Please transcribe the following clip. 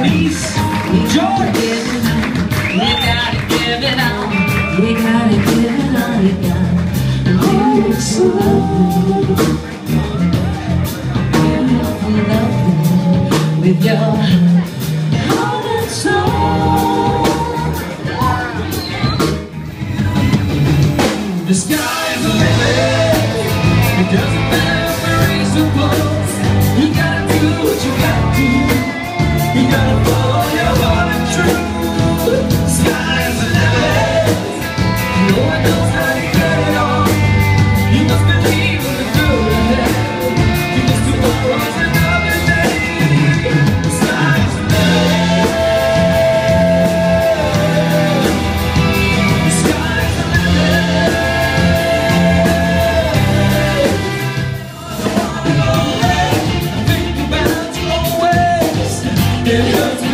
Denise, enjoy. You gotta give it on. You gotta give it all you got. Oh, it's so lovely. Beautiful, lovely. With your heart and soul. The sky is the limit. It doesn't matter where it's supposed. You gotta do what you gotta do. You gotta follow your heart and truth. The sky is the limit. No one knows how to get it on. You must believe in the good ahead. Because tomorrow's another day. The sky is the limit. The sky is the limit. Think about you always. It hurts.